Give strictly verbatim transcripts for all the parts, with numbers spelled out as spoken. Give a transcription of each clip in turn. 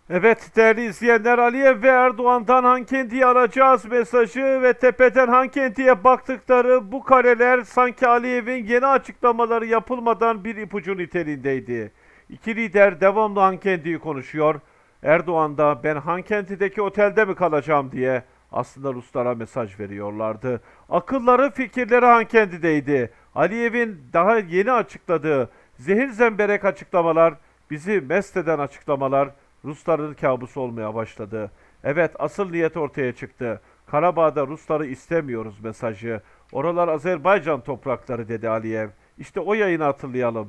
Evet değerli izleyenler, Aliyev ve Erdoğan'dan Hankendi'yi alacağız mesajı ve tepeden Hankendi'ye baktıkları bu kareler sanki Aliyev'in yeni açıklamaları yapılmadan bir ipucu niteliğindeydi. İki lider devamlı Hankendi'yi konuşuyor. Erdoğan da ben Hankendi'deki otelde mi kalacağım diye aslında Ruslara mesaj veriyorlardı. Akılları fikirleri Hankendi'deydi. Aliyev'in daha yeni açıkladığı zehir zemberek açıklamalar, bizi mest eden açıklamalar Rusların kabusu olmaya başladı. Evet, asıl niyet ortaya çıktı. Karabağ'da Rusları istemiyoruz mesajı. Oralar Azerbaycan toprakları dedi Aliyev. İşte o yayını hatırlayalım.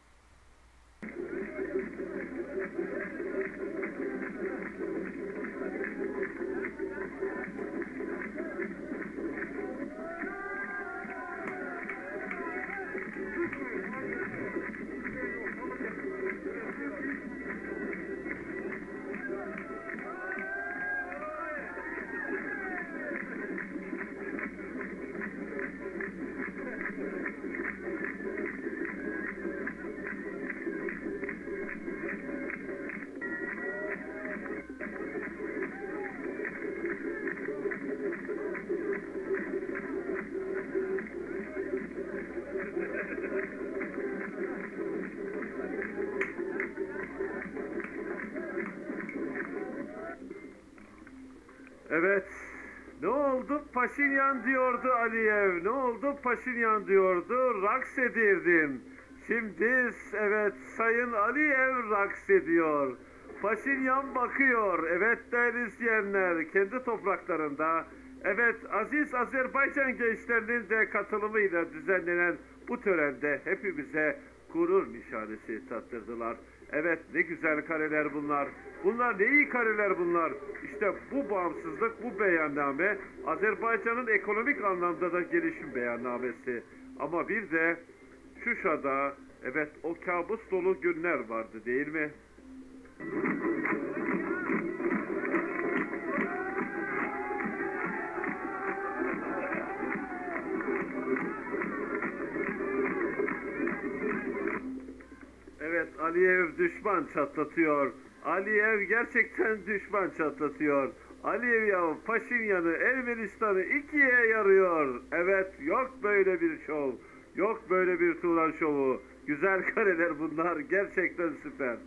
Evet. Ne oldu Paşinyan diyordu Aliyev. Ne oldu Paşinyan diyordu. Raks edirdin. Şimdi evet Sayın Aliyev raks ediyor. Paşinyan bakıyor. Evet değerli izleyenler, kendi topraklarında. Evet, aziz Azerbaycan gençlerinin de katılımıyla düzenlenen bu törende hepimize gurur nişanesi tattırdılar. Evet, ne güzel kareler bunlar. Bunlar ne iyi kareler bunlar. İşte bu bağımsızlık, bu beyanname Azerbaycan'ın ekonomik anlamda da gelişim beyannamesi. Ama bir de Şuşa'da evet o kabus dolu günler vardı değil mi? Evet, Aliyev düşman çatlatıyor. Aliyev gerçekten düşman çatlatıyor. Aliyev ya Paşinyan'ı, Ermenistan'ı ikiye yarıyor. Evet, yok böyle bir şov. Yok böyle bir Turan şovu. Güzel kareler bunlar. Gerçekten süper.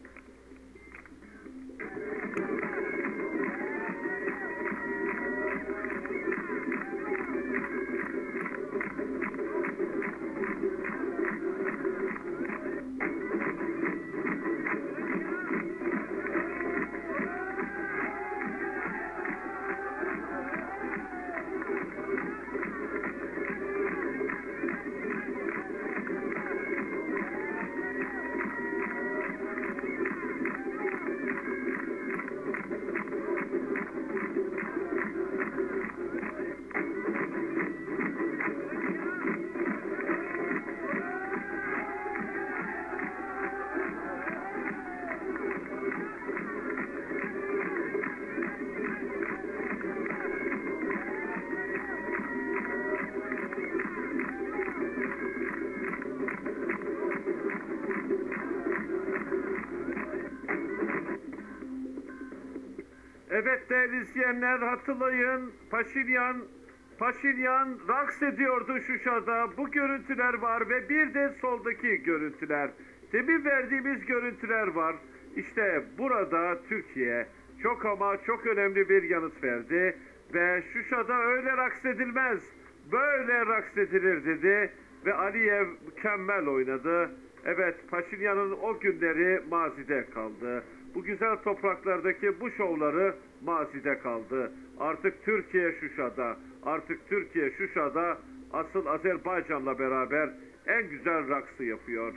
Evet değerli izleyenler, hatırlayın Paşinyan Paşinyan raks ediyordu Şuşa'da. Bu görüntüler var ve bir de soldaki görüntüler. Demin verdiğimiz görüntüler var. İşte burada Türkiye çok ama çok önemli bir yanıt verdi. Ve Şuşa'da öyle raks edilmez, böyle raks edilir dedi. Ve Aliyev mükemmel oynadı. Evet, Paşinyan'ın o günleri mazide kaldı. Bu güzel topraklardaki bu şovları mazide kaldı. Artık Türkiye Şuşa'da, artık Türkiye Şuşa'da asıl Azerbaycan'la beraber en güzel raksı yapıyor.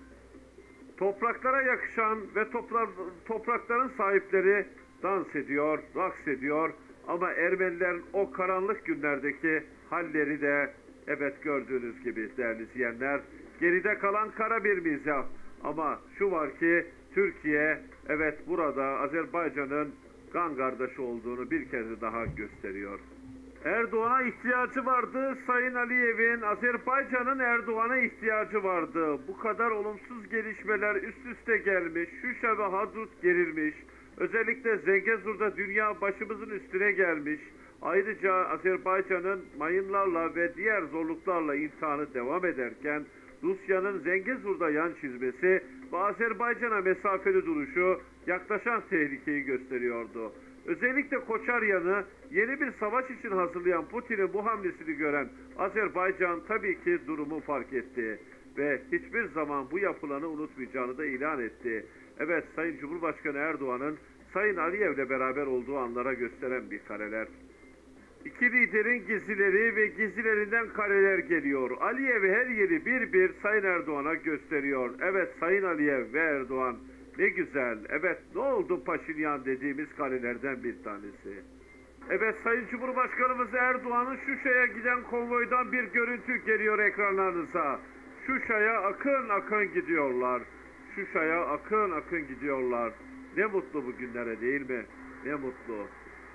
Topraklara yakışan ve toprak, toprakların sahipleri dans ediyor, raks ediyor. Ama Ermenilerin o karanlık günlerdeki halleri de evet gördüğünüz gibi değerli izleyenler. Geride kalan kara bir mizah. Ama şu var ki Türkiye evet burada Azerbaycan'ın kan kardeşi olduğunu bir kez daha gösteriyor. Erdoğan'a ihtiyacı vardı. Sayın Aliyev'in Azerbaycan'ın Erdoğan'a ihtiyacı vardı. Bu kadar olumsuz gelişmeler üst üste gelmiş. Şuşa ve Hadrut gerilmiş. Özellikle Zengezur'da dünya başımızın üstüne gelmiş. Ayrıca Azerbaycan'ın mayınlarla ve diğer zorluklarla imtihanı devam ederken Rusya'nın Zengezur'da yan çizmesi ve Azerbaycan'a mesafeli duruşu yaklaşan tehlikeyi gösteriyordu. Özellikle Koçaryan'ı yeni bir savaş için hazırlayan Putin'in bu hamlesini gören Azerbaycan tabii ki durumu fark etti ve hiçbir zaman bu yapılanı unutmayacağını da ilan etti. Evet, Sayın Cumhurbaşkanı Erdoğan'ın Sayın Aliyev'le beraber olduğu anlara gösteren bir kareler. İki liderin gezileri ve gezilerinden kareler geliyor. Aliyev her yeri bir bir Sayın Erdoğan'a gösteriyor. Evet, Sayın Aliyev ve Erdoğan ne güzel. Evet, ne oldu Paşinyan dediğimiz karelerden bir tanesi. Evet, Sayın Cumhurbaşkanımız Erdoğan'ın Şuşa'ya giden konvoydan bir görüntü geliyor ekranlarınıza. Şuşa'ya akın akın gidiyorlar. Şuşa'ya akın akın gidiyorlar. Ne mutlu bu günlere, değil mi? Ne mutlu.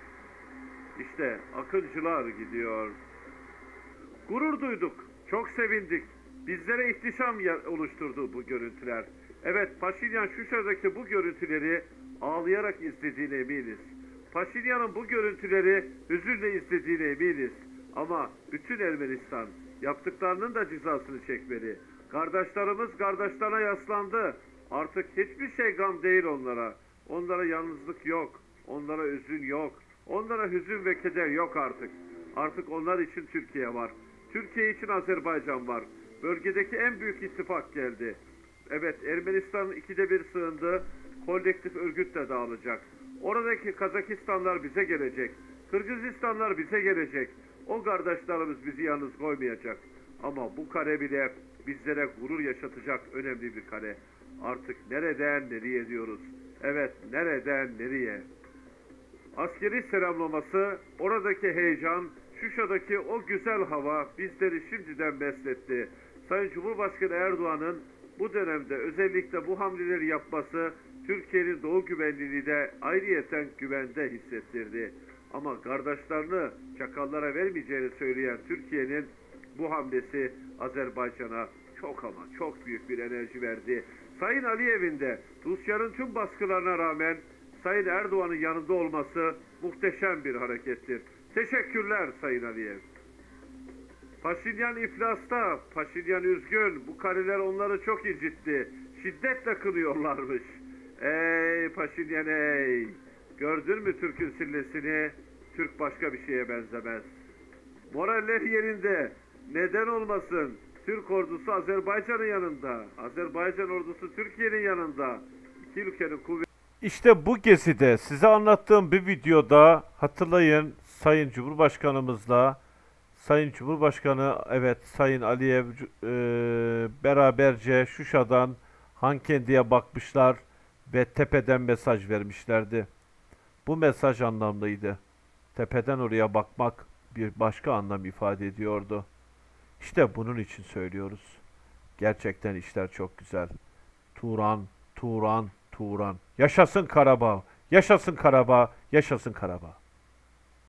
İşte akıncılar gidiyor. Gurur duyduk, çok sevindik. Bizlere ihtişam oluşturdu bu görüntüler. Evet, Paşinyan Şuşa'daki bu görüntüleri ağlayarak izlediğine eminiz. Paşinyan'ın bu görüntüleri hüzünle izlediğine eminiz. Ama bütün Ermenistan yaptıklarının da cezasını çekmeli. Kardeşlerimiz kardeşlerine yaslandı. Artık hiçbir şey gam değil onlara. Onlara yalnızlık yok. Onlara üzün yok. Onlara hüzün ve keder yok artık. Artık onlar için Türkiye var. Türkiye için Azerbaycan var. Bölgedeki en büyük ittifak geldi. Evet, Ermenistan'ın ikide bir sığındığı kolektif örgüt de dağılacak. Oradaki Kazakistanlar bize gelecek. Kırgızistanlar bize gelecek. O kardeşlerimiz bizi yalnız koymayacak. Ama bu kare bile bizlere gurur yaşatacak önemli bir kare. Artık nereden nereye diyoruz? Evet, nereden nereye? Askeri selamlaması, oradaki heyecan, Şuşa'daki o güzel hava bizleri şimdiden besletti. Sayın Cumhurbaşkanı Erdoğan'ın bu dönemde özellikle bu hamleleri yapması Türkiye'nin doğu güvenliğini de ayrıyeten güvende hissettirdi. Ama kardeşlerini çakallara vermeyeceğini söyleyen Türkiye'nin bu hamlesi Azerbaycan'a çok ama çok büyük bir enerji verdi. Sayın Aliyev'in de Rusya'nın tüm baskılarına rağmen Sayın Erdoğan'ın yanında olması muhteşem bir harekettir. Teşekkürler Sayın Aliyev. Paşinyan iflasta, Paşinyan üzgün. Bu kareler onları çok incitti. Şiddetle kınıyorlarmış. Ey Paşinyan ey! Gördün mü Türk'ün sillesini? Türk başka bir şeye benzemez. Moraller yerinde. Neden olmasın? Türk ordusu Azerbaycan'ın yanında. Azerbaycan ordusu Türkiye'nin yanında. İki ülkenin kuvveti. İşte bu gezide size anlattığım bir videoda hatırlayın Sayın Cumhurbaşkanımızla Sayın Cumhurbaşkanı evet Sayın Aliyev e, beraberce Şuşa'dan Hankendi'ye bakmışlar ve tepeden mesaj vermişlerdi. Bu mesaj anlamlıydı. Tepeden oraya bakmak bir başka anlam ifade ediyordu. İşte bunun için söylüyoruz. Gerçekten işler çok güzel. Turan, Turan, Turan. Yaşasın Karabağ, yaşasın Karabağ, yaşasın Karabağ.